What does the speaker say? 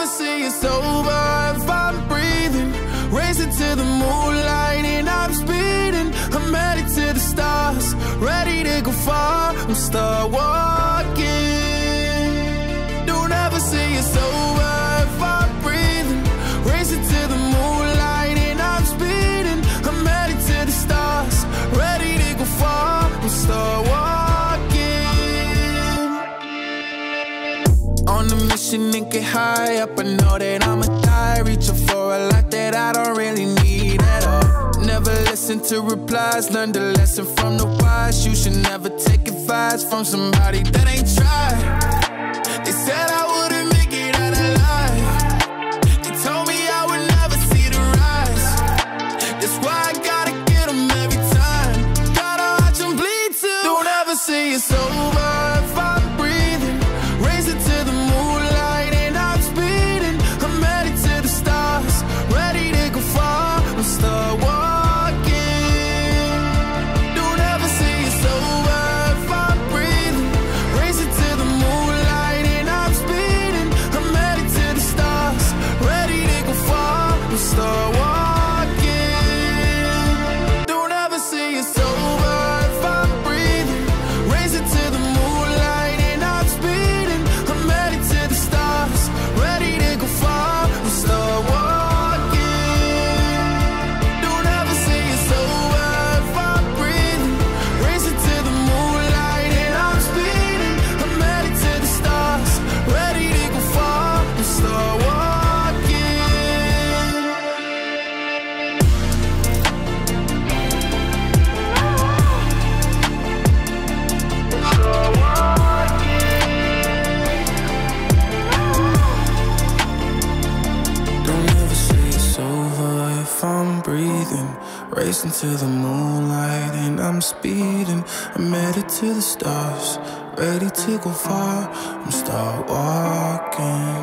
never see it's over if I'm breathing. Racing to the moonlight and I'm speeding. I'm headed to the stars, ready to go far. I'm start walking. Don't ever see it's over if I'm breathing. Racing to the moonlight and I'm speeding. I'm headed to the stars, ready to go far. I'm start walking. On a mission and get high up, I know that I'ma die, reaching for a lot that I don't really need at all. Never listen to replies, learn the lesson from the wise. You should never take advice from somebody that ain't tried. They said I wouldn't make it out alive. They told me I would never see the rise. That's why I gotta get them every time. Gotta watch them bleed too. Don't ever say it's over if I'm breathing. Racing to the moonlight and I'm speeding. I'm headed to the stars, ready to go far. I'm start walking. Don't ever say it's over if I'm breathing. Racing to the moonlight and I'm speeding. I'm headed to the stars, ready to go far. I'm start walking. Don't ever say it's over if I'm breathing. Racing to the moonlight and I'm speeding. I'm headed to the stars, ready to go far. I'm start walking. Don't ever say it's over if I'm breathing. Racing to the moonlight and I'm speeding. I'm headed to the stars, ready to go far. I'm start walking. Don't ever say it's over if I'm breathing. Racing to the moonlight and I'm speeding. I'm headed to the stars, ready to go far. I'm start walking.